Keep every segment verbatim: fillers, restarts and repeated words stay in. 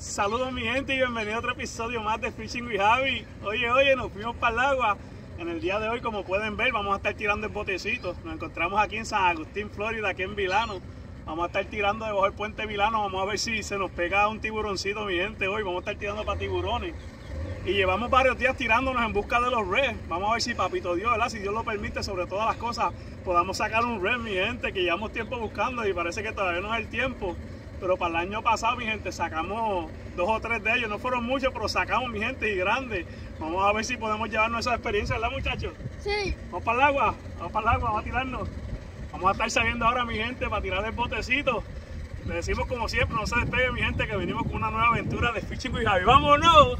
Saludos mi gente y bienvenido a otro episodio más de Fishing with Javi. Oye, oye, nos fuimos para el agua. En el día de hoy, como pueden ver, vamos a estar tirando el botecito. Nos encontramos aquí en San Agustín, Florida, aquí en Vilano. Vamos a estar tirando debajo del puente Vilano. Vamos a ver si se nos pega un tiburoncito, mi gente. Hoy vamos a estar tirando para tiburones. Y llevamos varios días tirándonos en busca de los res. Vamos a ver si papito Dios, ¿verdad? Si Dios lo permite, sobre todas las cosas, podamos sacar un res, mi gente, que llevamos tiempo buscando y parece que todavía no es el tiempo. Pero para el año pasado, mi gente, sacamos dos o tres de ellos. No fueron muchos, pero sacamos, mi gente, y grandes. Vamos a ver si podemos llevarnos esa experiencia, ¿verdad, muchachos? Sí. Vamos para el agua, vamos para el agua, vamos a tirarnos. Vamos a estar saliendo ahora, mi gente, para tirar el botecito. Le decimos como siempre, no se despegue, mi gente, que venimos con una nueva aventura de Fishing with Javi. ¡Vámonos!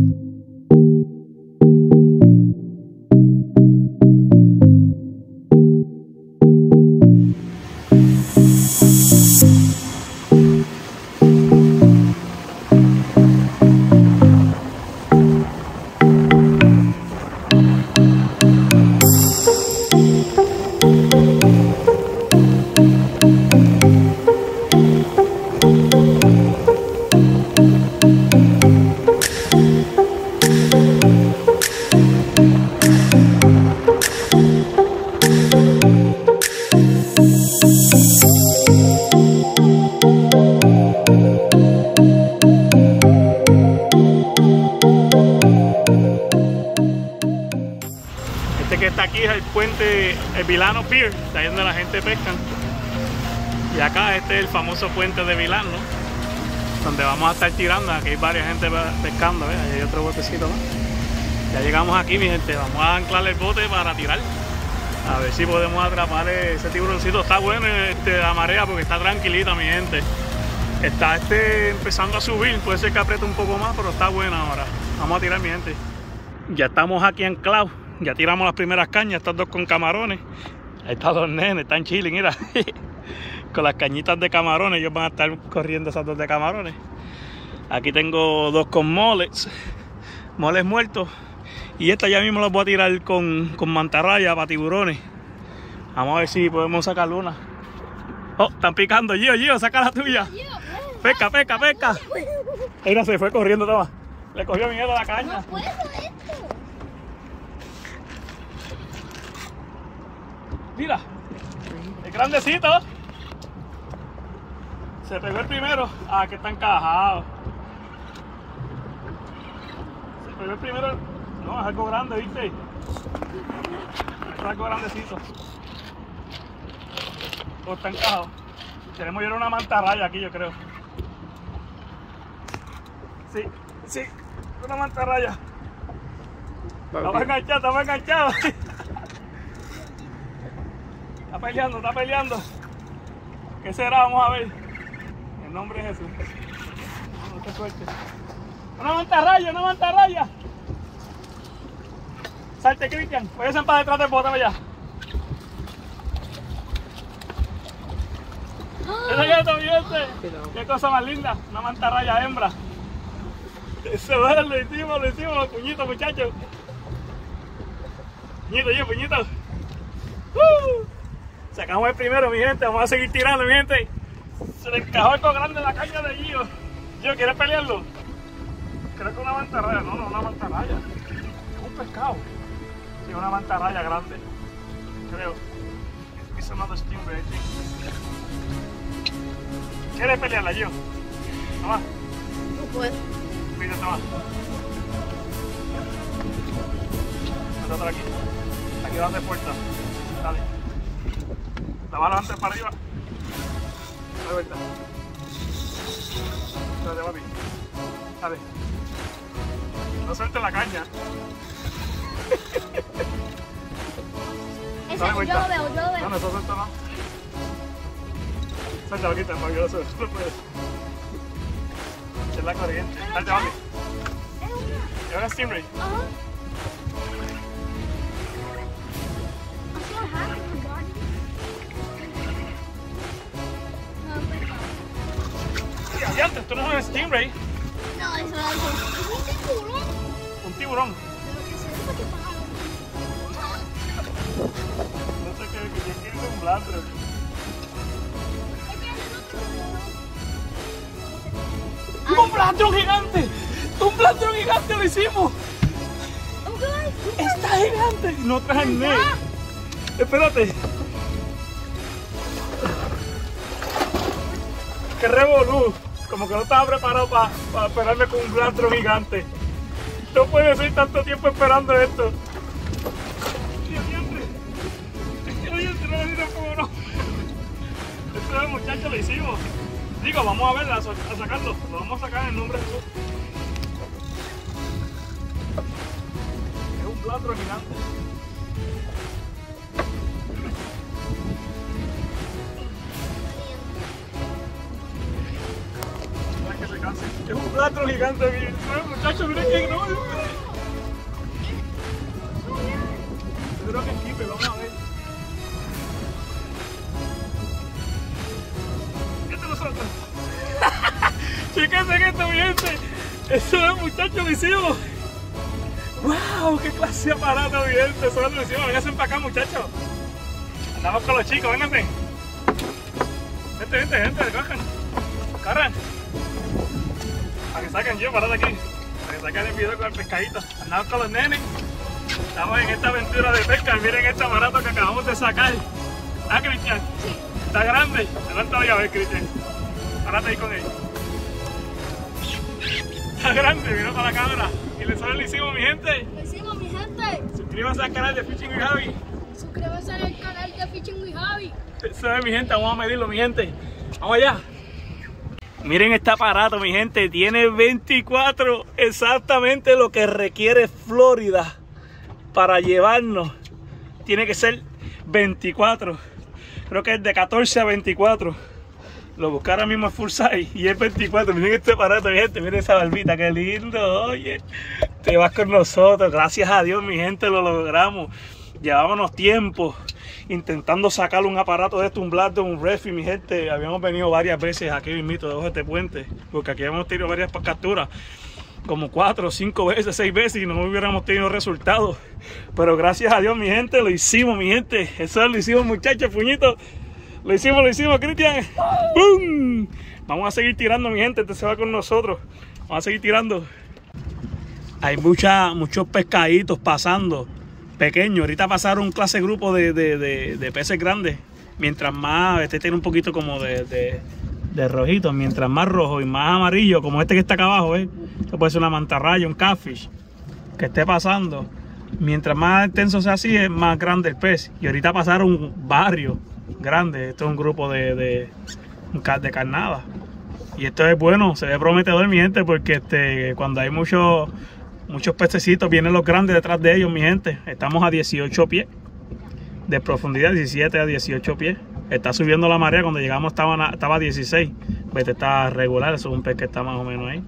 Este que está aquí es el puente, el Vilano Pier, de ahí donde la gente pesca. Y acá este es el famoso puente de Vilano, donde vamos a estar tirando. Aquí hay varias gente pescando, ¿ves? Ahí hay otro botecito más. Ya llegamos aquí, mi gente, vamos a anclar el bote para tirar. A ver si podemos atrapar ese tiburoncito. Está bueno este, la marea porque está tranquilita, mi gente. Está este empezando a subir, puede ser que apriete un poco más, pero está buena ahora. Vamos a tirar, mi gente. Ya estamos aquí anclados. Ya tiramos las primeras cañas, estas dos con camarones. Ahí están los nenes, están chilling, mira. Con las cañitas de camarones, ellos van a estar corriendo esas dos de camarones. Aquí tengo dos con moles, moles muertos. Y esta ya mismo las voy a tirar con, con mantarraya para tiburones. Vamos a ver si podemos sacar una. Oh, están picando. Gio, Gio, saca la tuya. Pesca, pesca, pesca. Mira, se fue corriendo, toma. Le cogió miedo a la caña. No puedo esto. Mira, el grandecito. Se pegó el primero. Ah, que está encajado. Se pegó el primero. No, es algo grande, ¿viste? Es algo grandecito. Oh, está encajado. Tenemos ya una mantarraya aquí, yo creo. Sí, sí, una mantarraya. Estamos enganchados, estamos enganchados. Está peleando, está peleando. ¿Qué será? Vamos a ver. En nombre de Jesús. No te sueltes. Una mantarraya, una mantarraya. Salte, Cristian. Váyanse para detrás del bote, allá. Ese gato, fíjense. Qué cosa más linda. Una mantarraya hembra. Eso va, lo hicimos, lo hicimos, puñito, muchachos. Puñito, yo, puñito. Uh. Sacamos el primero, mi gente. Vamos a seguir tirando, mi gente. Se le encajó algo grande en la caña de Gio. Gio, ¿quieres pelearlo? Creo que una mantarraya. No, no, una mantarraya. Es un pescado. Sí, una mantarraya grande. Creo. Es another stingray, I think. ¿Quieres pelearla, Gio? Toma. No puedo. Mira, toma. Otra aquí. Aquí va de puerta. Dale. La mano antes para arriba. De vuelta. Dale, papi. Dale. No sueltes la caña. Ese, yo lo veo, yo lo veo. No, no, eso suelta no. Suelta, quita, para que no se no puedes. Es la corriente. Dale, papi. ¿Es una stingray? Ajá. Y antes, esto no es un stingray. No, eso es algo. ¿Es un tiburón? Un tiburón. Pero que se ve que No sé qué, qué quiere un bladder. ¡Un plastrón gigante! ¡Un plastrón gigante lo hicimos! ¡Está gigante! No traje el net. Espérate. ¡Qué revolú! Como que no estaba preparado para pa esperarme con un plastrón gigante. No puede ser tanto tiempo esperando esto. Esto, muchachos, lo hicimos. Digo, vamos a ver, a, a sacarlo. Lo vamos a sacar en nombre de Jesús. Es un plastro gigante. Mira que se canse. Es un plastro gigante, miren. Muchachos, miren que no. Yo creo que es Kipe, vamos a ver. Fíjense que esto, mi gente. Eso es, muchachos, lo hicimos. ¡Wow! ¡Qué clase de aparato, mi gente! Eso lo hicimos. Vénganse para acá, muchachos. Andamos con los chicos, vénganse. Vente, vente, gente, cojan. Corran. Para que saquen yo, parad aquí. Para que saquen el video con el pescadito. Andamos con los nenes. Estamos en esta aventura de pesca. Miren este aparato que acabamos de sacar. ¿Ah, Cristian? Sí. Está grande. Levántalo ya a ver, Cristian. Párate ahí con él. Está grande, mira para la cámara. Y le solo lo hicimos, mi gente. Lo hicimos, mi gente. Suscríbanse al canal de Fishing with Javi. Suscríbanse al canal de Fishing with Javi. Eso es, mi gente. Vamos a medirlo, mi gente. Vamos allá. Miren este aparato, mi gente. Tiene veinticuatro. Exactamente lo que requiere Florida para llevarnos. Tiene que ser veinticuatro. Creo que es de catorce a veinticuatro. Lo busqué ahora mismo en full size y es veinticuatro. Miren este aparato, mi gente. Miren esa barbita, qué lindo. Oye, te vas con nosotros. Gracias a Dios, mi gente, lo logramos. Llevábamos tiempo intentando sacar un aparato de esto, un Black, un Refi, mi gente. Habíamos venido varias veces aquí mismito debajo de este puente, porque aquí habíamos tenido varias capturas, como cuatro, cinco veces, seis veces, y no hubiéramos tenido resultados. Pero gracias a Dios, mi gente, lo hicimos, mi gente. Eso lo hicimos, muchachos, puñitos. Lo hicimos, lo hicimos, Cristian. ¡Bum! Vamos a seguir tirando, mi gente. Este se va con nosotros. Vamos a seguir tirando. Hay mucha, muchos pescaditos pasando, pequeños. Ahorita pasaron un clase grupo de, de, de, de peces grandes. Mientras más, este tiene un poquito como de, de, de rojito. Mientras más rojo y más amarillo, como este que está acá abajo, ¿eh? Esto puede ser una mantarraya, un catfish que esté pasando. Mientras más intenso sea así, es más grande el pez. Y ahorita pasaron un barrio grande. Esto es un grupo de, de, de carnada. Y esto es bueno, se ve prometedor, mi gente, porque este, cuando hay muchos muchos pececitos, vienen los grandes detrás de ellos, mi gente. Estamos a dieciocho pies de profundidad, diecisiete a dieciocho pies. Está subiendo la marea. Cuando llegamos estaba, estaba a dieciséis. Vete, está regular. Eso es un pez que está más o menos ahí.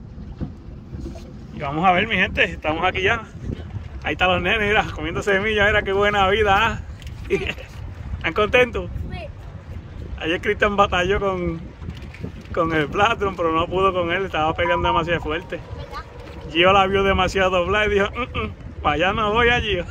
Y vamos a ver, mi gente, estamos aquí ya. Ahí están los nenes, mira, comiendo semillas. Mira qué buena vida, ¿eh? ¿Están contentos? Sí. Ayer Cristian batalló con, con el plátano, pero no pudo con él, estaba pegando demasiado fuerte. ¿Verdad? Gio la vio demasiado doblada y dijo, mm, mm, para allá no voy a Gio.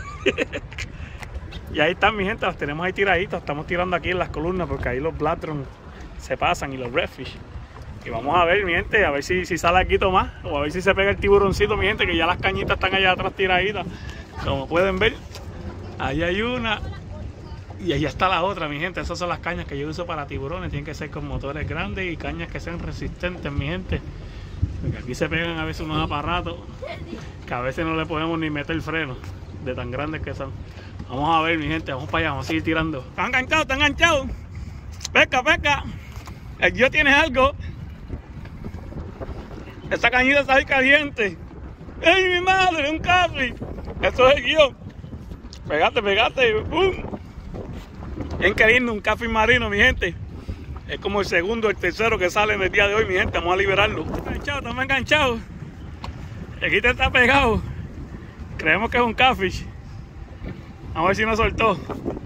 Y ahí están, mi gente, las tenemos ahí tiraditas. Estamos tirando aquí en las columnas porque ahí los plátanos se pasan y los redfish. Y vamos a ver, mi gente, a ver si, si sale aquí más, o a ver si se pega el tiburoncito, mi gente, que ya las cañitas están allá atrás tiraditas. Como pueden ver, ahí hay una. Y allá está la otra, mi gente. Esas son las cañas que yo uso para tiburones. Tienen que ser con motores grandes y cañas que sean resistentes, mi gente. Porque aquí se pegan a veces unos aparatos que a veces no le podemos ni meter el freno de tan grandes que son. Vamos a ver, mi gente. Vamos para allá, vamos a seguir tirando. ¿Están enganchados? ¿Están enganchados? Pesca, pesca. El Gio tiene algo. Esta cañita está ahí caliente. ¡Ey, mi madre! ¡Un café! Eso es el Gio. Pegate, pegate. ¡Bum! Bien querido, un café marino, mi gente. Es como el segundo, el tercero que sale en el día de hoy, mi gente. Vamos a liberarlo. Estamos enganchados, estamos enganchados. El Gio está pegado. Creemos que es un catfish. Vamos a ver si nos soltó.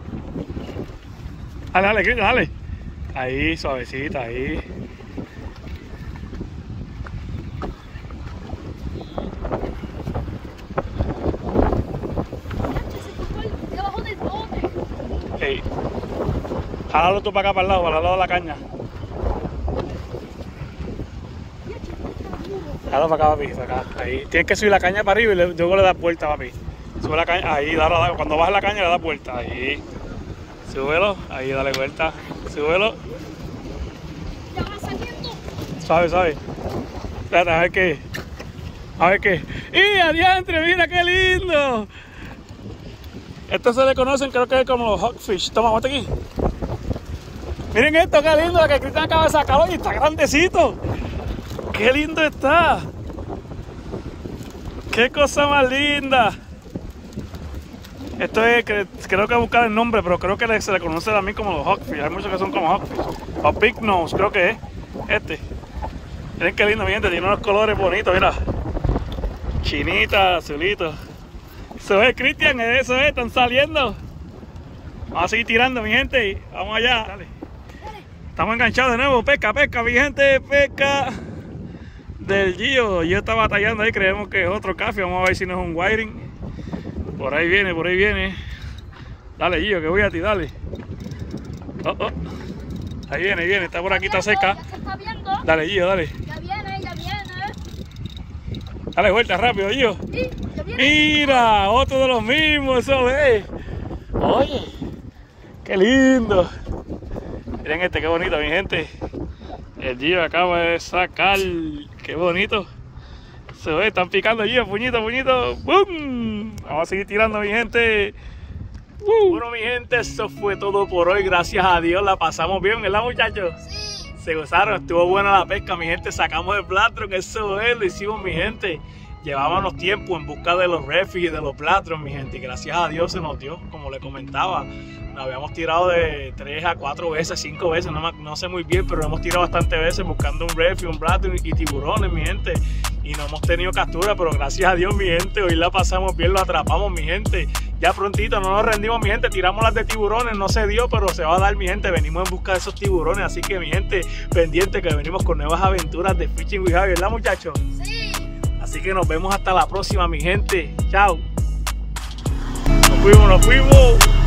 Dale, dale, Cristian, dale. Ahí, suavecita, ahí. Debajo del bote. Hey. Jálalo tú para acá, para el lado, para el lado de la caña. Dale para acá, papi, para acá. Ahí. Tienes que subir la caña para arriba y le- luego le das vuelta, papi. Sube la caña, ahí, dale, dale. Cuando bajas la caña le das vuelta. Ahí. Súbelo, ahí, dale vuelta. Súbelo. Ya va saliendo. Suave, suave. Espérate, a ver qué. A ver qué. ¡Y adiantre! ¡Mira qué lindo! Estos se le conocen, creo que es como los hawkfish. Toma, aguanta aquí. Miren esto, qué lindo, la que Cristian acaba de sacar hoy. Está grandecito. ¡Qué lindo está! ¡Qué cosa más linda! Esto es, que, creo que buscar el nombre, pero creo que se le conoce también como los hawkfish. Hay muchos que son como hawkfish. O big nose, creo que es. Este. Miren qué lindo, mi gente. Tiene unos colores bonitos, mira. Chinita, azulito. Eso es, Cristian, eso es, están saliendo. Vamos a seguir tirando, mi gente. Vamos allá. Dale. Estamos enganchados de nuevo. Pesca, pesca, mi gente. Pesca del Gio. Yo estaba batallando ahí, creemos que es otro café. Vamos a ver si no es un whiting. Por ahí viene, por ahí viene. Dale, Gio, que voy a ti, dale. Oh, oh. Ahí viene, ahí viene. Está por aquí, está cerca. Ya se está viendo. Dale, Gio, dale. Ya viene, ya viene. Dale vuelta rápido, Gio. Sí, ya viene. Mira, otro de los mismos, eso es. Oye, qué lindo. Miren este, qué bonito, mi gente. El Gio acaba de sacar. Qué bonito. Se ve, están picando Gio, puñito, puñito. ¡Bum! Vamos a seguir tirando, mi gente. ¡Uh! Bueno, mi gente, eso fue todo por hoy. Gracias a Dios la pasamos bien, ¿verdad, muchachos? Sí. Se gozaron, estuvo buena la pesca, mi gente. Sacamos el platron, eso es, lo hicimos, mi gente. Llevábamos tiempo en busca de los refis y de los platron, mi gente. Y gracias a Dios se nos dio, como le comentaba. Nos habíamos tirado de tres a cuatro veces, cinco veces, no, no sé muy bien, pero hemos tirado bastantes veces buscando un refi, un platron y tiburones, mi gente. Y no hemos tenido captura, pero gracias a Dios, mi gente, hoy la pasamos bien, lo atrapamos, mi gente. Ya prontito, no nos rendimos, mi gente, tiramos las de tiburones, no se dio, pero se va a dar, mi gente. Venimos en busca de esos tiburones, así que, mi gente, pendiente que venimos con nuevas aventuras de Fishing with Javi, ¿verdad, muchachos? Sí. Así que nos vemos hasta la próxima, mi gente. Chao. Nos fuimos, nos fuimos.